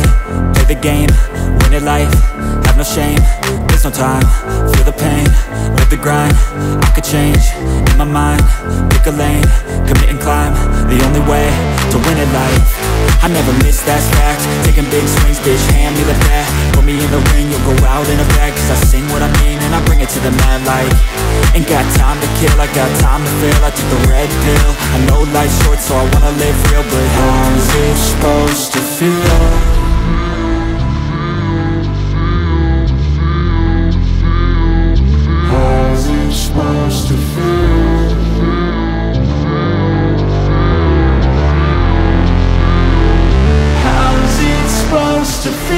play the game, win it life, have no shame, there's no time, feel the pain, live the grind, I could change, in my mind, pick a lane, commit and climb, the only way to win at life. I never miss, that's fact, taking big swings, bitch, hand me the bat, put me in the ring, you'll go out in a bag, cause I sing what I mean and I bring it to the mad light. Ain't got time to kill, I got time to feel, I took the red pill, I know life's short so I wanna live real, but how's it supposed to feel? How's it supposed to feel? How's it supposed to feel?